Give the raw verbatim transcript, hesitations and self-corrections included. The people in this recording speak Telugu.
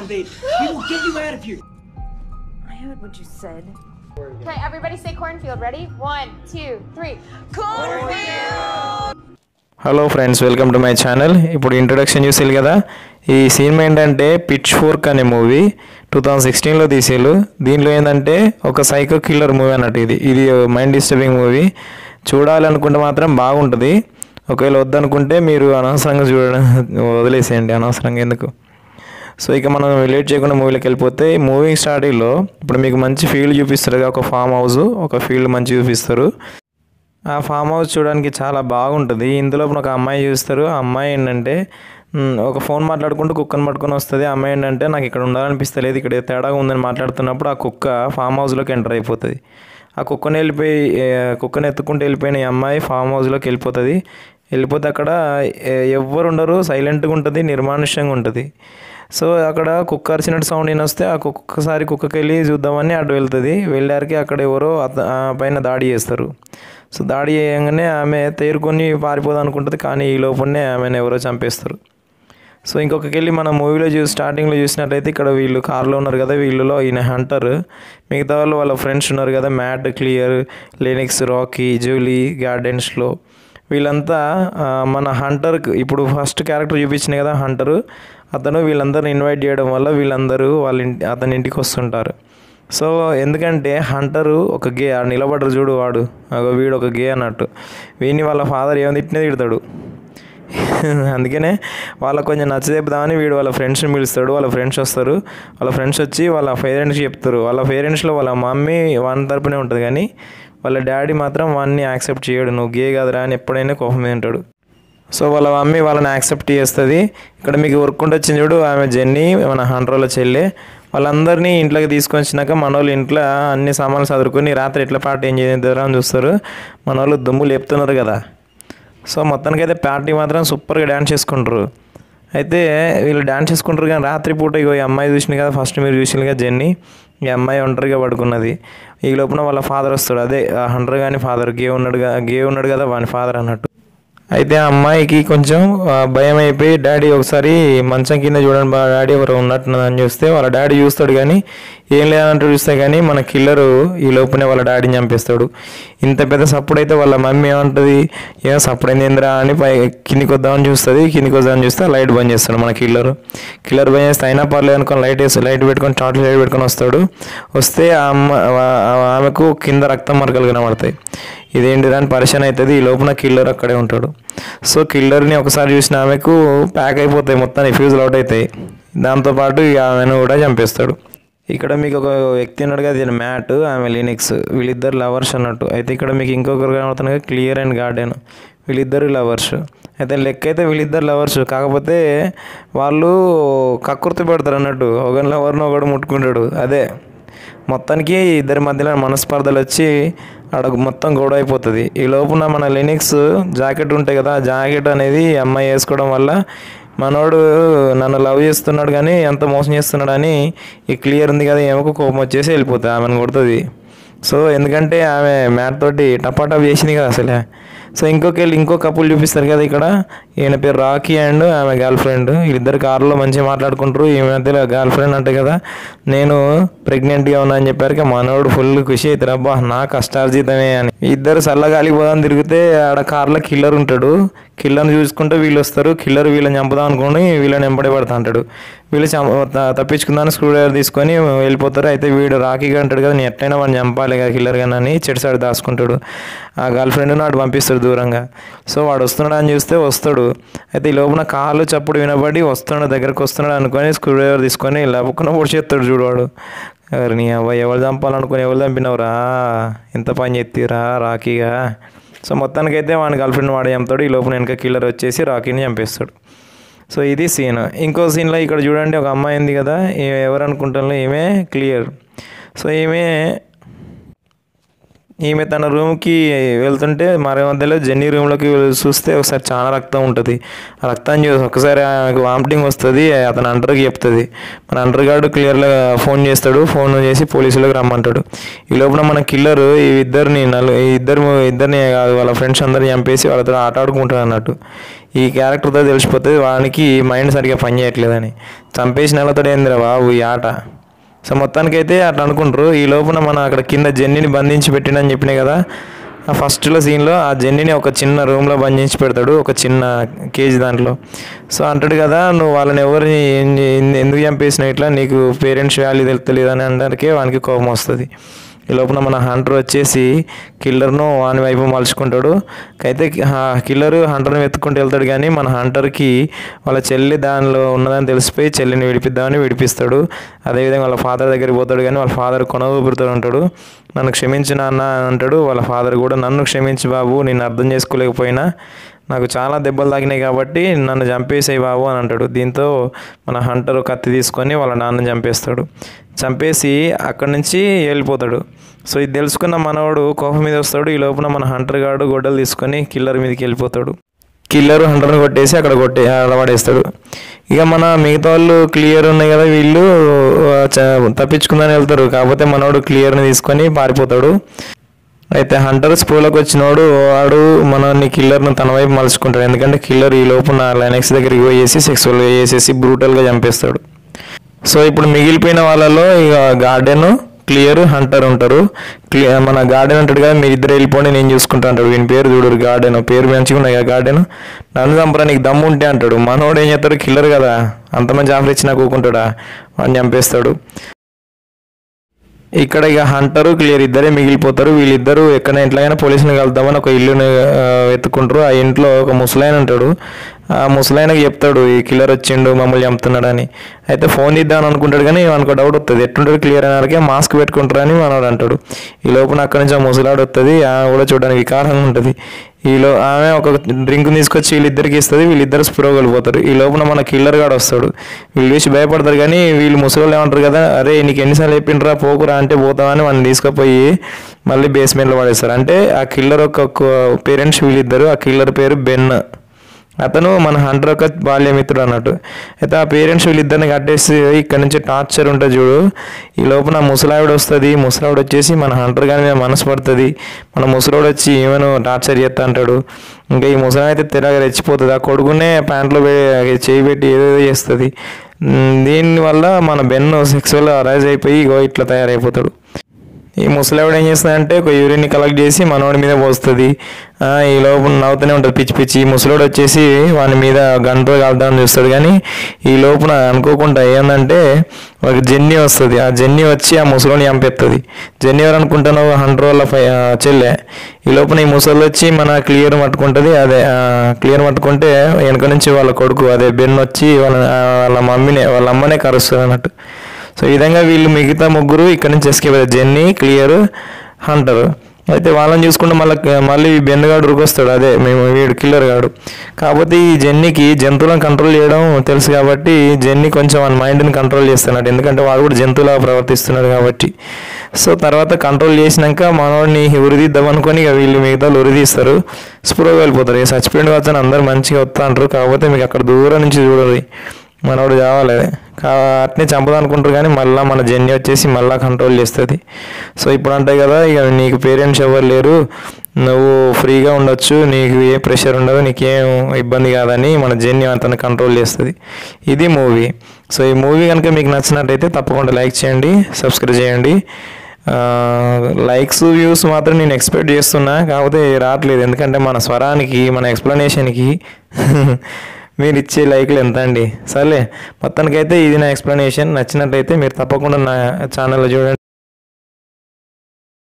motivate. We will get you out of here. I heard what you said. Okay, everybody say cornfield. Ready? One, two, three. Cornfield! Hello friends, welcome to my channel. ఇప్పుడు ఇంట్రొడక్షన్ చూసేది కదా. ఈ సినిమా ఏంటంటే పిచ్ ఫోర్క్ అనే మూవీ టూ థౌజండ్ సిక్స్టీన్లో తీసేలు. దీంట్లో ఏంటంటే ఒక సైకో కిల్లర్ మూవీ అన్నట్టు. ఇది ఇది మైండ్ డిస్టర్బింగ్ మూవీ. చూడాలనుకుంటే మాత్రం బాగుంటుంది. ఒకవేళ వద్దనుకుంటే మీరు అనవసరంగా చూడడం వదిలేసేయండి, అనవసరంగా ఎందుకు. సో ఇక మనం లేట్ చేయకుండా మూవీలోకి వెళ్ళిపోతే, మూవీ స్టార్టింగ్లో ఇప్పుడు మీకు మంచి ఫీల్డ్ చూపిస్తారు కదా, ఒక ఫామ్ హౌస్, ఒక ఫీల్డ్ మంచి చూపిస్తారు. ఆ ఫామ్ హౌస్ చూడడానికి చాలా బాగుంటుంది. ఇందులో ఒక అమ్మాయి చూస్తారు. ఆ అమ్మాయి ఏంటంటే ఒక ఫోన్ మాట్లాడుకుంటూ కుక్కను పట్టుకొని వస్తుంది. ఆ అమ్మాయి ఏంటంటే నాకు ఇక్కడ ఉండాలనిపిస్తలేదు, ఇక్కడ తేడాగా ఉందని మాట్లాడుతున్నప్పుడు ఆ కుక్క ఫామ్ హౌస్లోకి ఎంటర్ అయిపోతుంది. ఆ కుక్కని వెళ్ళిపోయి కుక్కని ఎత్తుకుంటూ వెళ్ళిపోయిన ఈ అమ్మాయి ఫామ్ హౌస్లోకి వెళ్ళిపోతుంది. వెళ్ళిపోతే అక్కడ ఎవ్వరు ఉండరు, సైలెంట్గా ఉంటుంది, నిర్మానుష్యంగా ఉంటుంది. సో అక్కడ కుక్క అరిచినట్టు సౌండ్ అయిన వస్తే ఆ ఒక్కసారి కుక్కకి వెళ్ళి చూద్దామని అటు వెళ్తుంది. వెళ్ళారికి అక్కడ ఎవరో పైన దాడి చేస్తారు. సో దాడి చేయగానే ఆమె తేరుకొని పారిపోదాం అనుకుంటుంది, కానీ ఈ లోపలనే ఆమెను ఎవరో చంపేస్తారు. సో ఇంకొకరికి వెళ్ళి మన మూవీలో చూసి స్టార్టింగ్లో చూసినట్లయితే ఇక్కడ వీళ్ళు కార్లో ఉన్నారు కదా, వీళ్ళలో ఈయన హంటర్, మిగతా వాళ్ళు వాళ్ళ ఫ్రెండ్స్ ఉన్నారు కదా, Matt, Claire, Lennox, Rocky, Julie, గార్డెన్స్లో. వీళ్ళంతా మన హంటర్కి ఇప్పుడు ఫస్ట్ క్యారెక్టర్ చూపించినాయి కదా హంటరు, అతను వీళ్ళందరిని ఇన్వైట్ చేయడం వల్ల వీళ్ళందరూ వాళ్ళ ఇంటి అతని ఇంటికి వస్తుంటారు. సో ఎందుకంటే హంటరు ఒక గే, నిలబడరు చూడు వాడు, వీడు ఒక గే అన్నట్టు. వీడిని వాళ్ళ ఫాదర్ ఏమైనా తిట్టినా తిడతాడు. అందుకనే వాళ్ళకు కొంచెం నచ్చజెప్పుదామని వీడు వాళ్ళ ఫ్రెండ్స్ని పిలుస్తాడు. వాళ్ళ ఫ్రెండ్స్ వస్తారు. వాళ్ళ ఫ్రెండ్స్ వచ్చి వాళ్ళ పేరెంట్స్కి చెప్తారు. వాళ్ళ పేరెంట్స్లో వాళ్ళ మమ్మీ వాని తరపునే ఉంటుంది, కానీ వాళ్ళ డాడీ మాత్రం వాడిని యాక్సెప్ట్ చేయడు. నువ్వు గే కాదురా అని ఎప్పుడైనా కోపం మీద ఉంటాడు. సో వాళ్ళ మమ్మీ వాళ్ళని యాక్సెప్ట్ చేస్తుంది. ఇక్కడ మీకు వర్క్ ఉండి వచ్చింది చూడు, ఆమె జెన్నీ, మన హండ్రోల చెల్లె. వాళ్ళందరినీ ఇంట్లోకి తీసుకొని వచ్చినాక మన వాళ్ళు ఇంట్లో అన్ని సామాన్లు చదువుకొని రాత్రి ఎట్లా పార్టీ ఏం చేద్దారా అని చూస్తారు. మన వాళ్ళు దుమ్ము లేపుతున్నారు కదా. సో మొత్తానికైతే పార్టీ మాత్రం సూపర్గా డ్యాన్స్ చేసుకుంటారు. అయితే వీళ్ళు డ్యాన్స్ చేసుకుంటారు, కానీ రాత్రిపూట ఇగో ఈ అమ్మాయి చూసినాయి కదా, ఫస్ట్ మీరు చూసినారు కదా జెన్నీ, ఈ అమ్మాయి ఒంటరిగా పడుకున్నది. ఈ లోపల వాళ్ళ ఫాదర్ వస్తాడు. అదే హండ్రడ్ కానీ ఫాదర్, గే ఉన్నాడు కదా, గే ఉన్నాడు కదా వాని ఫాదర్ అన్నట్టు. అయితే ఆ అమ్మాయికి కొంచెం భయం అయిపోయి డాడీ ఒకసారి మంచం కింద చూడండి బా డాడీ ఎవరు ఉన్నట్టున్నదని చూస్తే వాళ్ళ డాడీ చూస్తాడు, కానీ ఏం లేదంటూ చూస్తే కానీ మన కిల్లరు ఈ లోపునే వాళ్ళ డాడీని చంపేస్తాడు. ఇంత పెద్ద సప్పుడు అయితే వాళ్ళ మమ్మీ ఏమంటుంది, ఏమో సప్పుడు అయింది ఏంద్రా అని పై కిందికి వద్దామని చూస్తుంది. కిందికి వద్దామని చూస్తే లైట్ బంద్ చేస్తాడు మన కిల్లరు. కిల్లర్ బంద్ చేస్తే అయినా పర్లేదు అనుకొని లైట్ వేసి లైట్ పెట్టుకొని చాట్ లైట్ పెట్టుకొని వస్తాడు. వస్తే ఆ అమ్మ ఆమెకు కింద రక్తం మరకలు కనబడతాయి. ఇదేంటి దాని పరిచయం అవుతుంది. ఈ లోపల కిల్లర్ అక్కడే ఉంటాడు. సో కిల్లర్ని ఒకసారి చూసిన ఆమెకు ప్యాక్ అయిపోతాయి, మొత్తం ఫ్యూజులు అవుట్ అవుతాయి. దాంతోపాటు ఆమెను కూడా చంపేస్తాడు. ఇక్కడ మీకు ఒక వ్యక్తి ఉన్నాడు కదా, ఇది మ్యాట్, ఆమె లినిక్స్, వీళ్ళిద్దరు లవర్స్ అన్నట్టు. అయితే ఇక్కడ మీకు ఇంకొకరు కనబడుతున్నారు కదా, క్లియర్ అండ్ గార్డెన్, వీళ్ళిద్దరు లవర్స్. అయితే లెక్క అయితే వీళ్ళిద్దరు లవర్స్, కాకపోతే వాళ్ళు కక్కుర్తి పెడతారు అన్నట్టు. ఒకరి లవర్ను ఒకడు ముట్టుకుంటాడు. అదే మొత్తానికి ఇద్దరి మధ్యలో మనస్పర్ధలు వచ్చి ఆడ మొత్తం గొడవ అయిపోతుంది. ఈ లోపున మన లినిక్స్ జాకెట్ ఉంటాయి కదా, ఆ జాకెట్ అనేది అమ్మాయి వేసుకోవడం వల్ల మనోడు నన్ను లవ్ చేస్తున్నాడు కానీ ఎంత మోసం చేస్తున్నాడు అని ఈ క్లియర్ ఉంది కదా, ఏమో కోపం వచ్చేసి వెళ్ళిపోతుంది, ఆమెను కొడుతుంది. సో ఎందుకంటే ఆమె మ్యాట్ తోటి టపాటప్ చేసింది కదా అసలే. సో ఇంకొక వెళ్ళి ఇంకో కపుల్ చూపిస్తారు కదా ఇక్కడ, ఈయన పేరు రాకీ అండ్ ఆమె గర్ల్ ఫ్రెండ్. వీళ్ళిద్దరు కారులో మంచిగా మాట్లాడుకుంటారు. ఈ మధ్యలో గర్ల్ ఫ్రెండ్ అంటే కదా, నేను ప్రెగ్నెంట్గా ఉన్నా అని చెప్పారు. మనోడు ఫుల్ ఖుషి అవుతారు, అబ్బా నా కష్టార్జితమే అని. ఇద్దరు చల్లగాలికి పోదాం తిరిగితే ఆడ కార్లో కిల్లర్ ఉంటాడు. కిల్లర్ని చూసుకుంటే వీళ్ళు వస్తారు. కిల్లర్ వీళ్ళని చంపుదాం అనుకుని వీళ్ళని వెంబడి పడతా అంటాడు. వీళ్ళు తప్పించుకుందాని స్క్రూ డ్రైవర్ తీసుకొని వెళ్ళిపోతారు. అయితే వీడు రాకీగా అంటాడు కదా, నేను ఎట్లయినా వాడిని చంపాలి కదా కిల్లర్ కానీ అని చెడు సైడ్ దాచుకుంటాడు. ఆ గర్ల్ ఫ్రెండ్ని వాడు పంపిస్తాడు దూరంగా. సో వాడు వస్తున్నాడు అని చూస్తే వస్తాడు. అయితే ఈ లోపల కాళ్ళు చప్పుడు వినబడి వస్తున్నాడు, దగ్గరకు వస్తున్నాడు అనుకొని స్క్రూ డ్రైవర్ తీసుకొని లేకుండా పొడి చేస్తాడు చూడు వాడు. ఎవరిని అవ్వ ఎవరు చంపాలనుకుని ఎవరు చంపినవరా, ఎంత పని చేతిరా రాకీగా. సో మొత్తానికైతే వాడిని గర్ల్ ఫ్రెండ్ వాడే చంపుతాడు. ఈ లోపల వెనక కిల్లర్ వచ్చేసి రాకీని చంపేస్తాడు. సో ఇది సీన్. ఇంకో సీన్లో ఇక్కడ చూడండి, ఒక అమ్మాయి ఉంది కదా, ఎవరు అనుకుంటాను, ఈమె క్లియర్. సో ఈమె ఈమె తన రూమ్కి వెళ్తుంటే మరో మధ్యలో జెన్నీ రూమ్లోకి చూస్తే ఒకసారి చాలా రక్తం ఉంటుంది. ఆ రక్తాన్ని చూసి ఒకసారి ఆమెకు వామిటింగ్ వస్తుంది. అతను అండర్కి చెప్తుంది. మన అండర్ గార్డు క్లియర్గా ఫోన్ చేస్తాడు. ఫోన్ చేసి పోలీసులకు రమ్మంటాడు. ఈ లోపల మన కిల్లరు ఈ ఇద్దరిని నలు ఇద్దరు ఇద్దరిని వాళ్ళ ఫ్రెండ్స్ అందరిని చంపేసి వాళ్ళతో ఆట ఆడుకుంటాడు అన్నట్టు. ఈ క్యారెక్టర్తో తెలిసిపోతుంది వానికి మైండ్ సరిగ్గా పని చేయట్లేదని. చంపేసిన వాళ్ళతో ఏందిరా బాబు ఈ ఆట. సో మొత్తానికైతే అట్లా అనుకుంటారు. ఈ లోపల మన అక్కడ కింద జెన్నీని బంధించి పెట్టినని చెప్పినాయి కదా, ఆ ఫస్ట్లో సీన్లో ఆ జెన్నీని ఒక చిన్న రూమ్లో బంధించి పెడతాడు, ఒక చిన్న కేజీ దాంట్లో. సో అంటాడు కదా, నువ్వు వాళ్ళని ఎవరిని ఎందుకు చంపేసినావు, ఇట్లా నీకు పేరెంట్స్ వాల్యూ తెలుస్తలేదు అని అనడానికే వానికి కోపం వస్తుంది. ఈ లోపల మన హంటర్ వచ్చేసి కిల్లర్ను వాని వైపు మలుచుకుంటాడు. అయితే కిల్లరు హంటర్ని వెతుక్కుంటూ వెళ్తాడు, కానీ మన హంటర్కి వాళ్ళ చెల్లి దానిలో ఉన్నదని తెలిసిపోయి చెల్లిని విడిపిద్దామని విడిపిస్తాడు. అదేవిధంగా వాళ్ళ ఫాదర్ దగ్గరికి పోతాడు, కానీ వాళ్ళ ఫాదర్ కొన ఊపిరితో ఉంటాడు. నన్ను క్షమించిన అన్న అంటాడు. వాళ్ళ ఫాదర్ కూడా నన్ను క్షమించి బాబు, నేను అర్థం చేసుకోలేకపోయినా, నాకు చాలా దెబ్బలు తాకినాయి కాబట్టి నన్ను చంపేసాయి బాబు అని అంటాడు. దీంతో మన హంటర్ కత్తి తీసుకొని వాళ్ళ నాన్నని చంపేస్తాడు. చంపేసి అక్కడి నుంచి వెళ్ళిపోతాడు. సో ఇది తెలుసుకున్న మనవాడు కోపం మీద వస్తాడు. ఈ లోపల మన హంటర్ గాడు గొడ్డలు తీసుకొని కిల్లర్ మీదకి వెళ్ళిపోతాడు. కిల్లర్ హంటర్ని కొట్టేసి అక్కడ కొట్టే అలవాడేస్తాడు. ఇక మన మిగతా వాళ్ళు క్లియర్ ఉన్నాయి కదా, వీళ్ళు తప్పించుకుందని వెళ్తారు. కాకపోతే మనవాడు క్లియర్ని తీసుకొని పారిపోతాడు. అయితే హంటర్ స్పూలోకి వచ్చినోడు వాడు మనని కిల్లర్ను తన వైపు మలుచుకుంటాడు. ఎందుకంటే కిల్లర్ ఈ లోపు నా లైనెక్స్ దగ్గరికి పోయేసి సెక్సువల్గా చేసేసి బ్రూటల్గా చంపేస్తాడు. సో ఇప్పుడు మిగిలిపోయిన వాళ్ళలో ఇక గార్డెన్, క్లియర్, హంటర్ ఉంటారు. క్లియర్ మన గార్డెన్ అంటాడు కదా, మీరు ఇద్దరు వెళ్ళిపోండి నేను చూసుకుంటా అంటాడు. వీని పేరు చూడరు, గార్డెన్ పేరు మంచిగా ఉన్నాయి కదా గార్డెన్. నన్ను చంపరా నీకు దమ్ము ఉంటే అంటాడు. మనోడు ఏం చేస్తాడు, కిల్లర్ కదా అంత మంచి ఆఫర్ ఇచ్చినా కూకుంటాడా, వాడిని చంపేస్తాడు. ఇక్కడ ఇక హంటరు క్లియర్ ఇద్దరే మిగిలిపోతారు. వీళ్ళిద్దరూ ఎక్కడ ఎట్లయినా పోలీసుని కలుద్దామని ఒక ఇల్లుని వెతుక్కుంటారు. ఆ ఇంట్లో ఒక ముసలాయన ఉంటాడు. ఆ ముసలాయనకి చెప్తాడు ఈ కిల్లర్ వచ్చిండు మమ్మల్ని చంపుతున్నాడు అని. అయితే ఫోన్ ఇద్దామని అనుకుంటాడు, కానీ మనకు డౌట్ వస్తుంది, ఎట్లుంటాడు క్లియర్ అనేకే మాస్క్ పెట్టుకుంటారు అని మనోడు అంటాడు. ఈ లోపల అక్కడి నుంచి ఆ ముసలాడు వస్తుంది. ఆమె కూడా చూడడానికి వికారంగా ఉంటుంది. ఈలో ఆమె ఒక డ్రింక్ తీసుకొచ్చి వీళ్ళిద్దరికి ఇస్తుంది. వీళ్ళిద్దరు స్ప్రో వెళ్ళిపోతారు. ఈ లోపల మన కిల్లర్ గాడు వస్తాడు. వీళ్ళు చూసి భయపడతారు, కానీ వీళ్ళు ముసలి ఏమంటారు కదా, అరే నీకు ఎన్నిసార్లు చెప్పిండ్రా పోకురా అంటే పోతామని మనం తీసుకుపోయి మళ్ళీ బేస్మెంట్లో పడేస్తారు. అంటే ఆ కిల్లర్ ఒక పేరెంట్స్ వీళ్ళిద్దరు. ఆ కిల్లర్ పేరు బెన్, అతను మన హంటర్ యొక్క బాల్యమిత్రుడు అన్నట్టు. అయితే ఆ పేరెంట్స్ వీళ్ళిద్దరిని కట్టేసి ఇక్కడ నుంచి టార్చర్ ఉంటుంది చూడు. ఈ లోపల ముసలావిడ వస్తుంది. ముసలావిడ వచ్చేసి మన హంటర్ గారి మీద మనసు పడుతుంది. మన ముసలావిడ వచ్చి ఏమైనా టార్చర్ చేస్తా అంటాడు. ఇంకా ఈ ముసలావిడ అయితే తెరగా రెచ్చిపోతుంది. ఆ కొడుకునే ప్యాంట్లో చేయి పెట్టి ఏదేదో చేస్తుంది. దీనివల్ల మన బెన్ను సెక్సువల్ అరైజ్ అయిపోయి ఇగో ఇట్లా తయారైపోతాడు. ఈ ముసలావిడ ఏం చేస్తుందంటే ఒక యూరిన్ని కలెక్ట్ చేసి మనోడి మీద పోస్తుంది. ఈ లోపల నవ్వుతూనే ఉంటుంది పిచ్చి పిచ్చి. ఈ ముసలోడు వచ్చేసి వాని మీద గంటలు కాల్దామని చూస్తాడు, కానీ ఈ లోపల అనుకోకుండా ఏంటంటే ఒక జెన్నీ వస్తుంది. ఆ జెన్నీ వచ్చి ఆ ముసలోని చంపేస్తుంది. జెన్నీ ఎవరు అనుకుంటాను, హండ్రెడ్ వాళ్ళ చెల్లె. ఈ లోపల ఈ ముసలు వచ్చి మన క్లియర్ పట్టుకుంటుంది. అదే క్లియర్ పట్టుకుంటే వెనక నుంచి వాళ్ళ కొడుకు అదే బెన్ వచ్చి వాళ్ళ వాళ్ళ మమ్మీనే వాళ్ళ అమ్మనే కరుస్తుంది అన్నట్టు. సో ఈ విధంగా వీళ్ళు మిగతా ముగ్గురు ఇక్కడ నుంచి ఎస్కేప్ అవుతారు, జెన్నీ, క్లియర్, హంటర్. అయితే వాళ్ళని చూసుకుంటే మళ్ళీ మళ్ళీ బెన్నుగాడు ఉరికొస్తాడు, అదే మేము వీడు కిల్లర్ గాడు. కాకపోతే ఈ జెన్నీకి జంతువులను కంట్రోల్ చేయడం తెలుసు కాబట్టి జెన్నీ కొంచెం వాళ్ళ మైండ్ని కంట్రోల్ చేస్తున్నాడు, ఎందుకంటే వాడు కూడా జంతువులా ప్రవర్తిస్తున్నాడు కాబట్టి. సో తర్వాత కంట్రోల్ చేసినాక మనోడిని ఉరిదిద్దాం అనుకొని ఇక వీళ్ళు మిగతా ఉరిదీస్తారు. స్ప్రో వెళ్ళిపోతారు. ఇక చచ్చిపోయిన వచ్చని అందరు మంచిగా వస్తా అంటారు. కాకపోతే మీకు అక్కడ దూరం నుంచి చూడాలి, మనోడు కావాలి అట్నే చంపదు అనుకుంటారు, కానీ మళ్ళీ మన జెన్నీ వచ్చేసి మళ్ళీ కంట్రోల్ చేస్తుంది. సో ఇప్పుడు అంటాయి కదా, ఇక నీకు పేరెంట్స్ ఎవరు లేరు, నువ్వు ఫ్రీగా ఉండొచ్చు, నీకు ఏ ప్రెషర్ ఉండదు, నీకేం ఇబ్బంది కాదని మన జెన్నీ అతను కంట్రోల్ చేస్తుంది. ఇది మూవీ. సో ఈ మూవీ కనుక మీకు నచ్చినట్టయితే తప్పకుండా లైక్ చేయండి, సబ్స్క్రైబ్ చేయండి. లైక్స్ వ్యూస్ మాత్రం నేను ఎక్స్పెక్ట్ చేస్తున్నా, కాకపోతే రావట్లేదు, ఎందుకంటే మన స్వరానికి మన ఎక్స్ప్లెనేషన్కి మీరు ఇచ్చే లైక్లు ఎంత అండి. సర్లే మొత్తానికైతే ఇది నా ఎక్స్ప్లెనేషన్. నచ్చినట్లయితే మీరు తప్పకుండా నా ఛానల్లో చూడండి.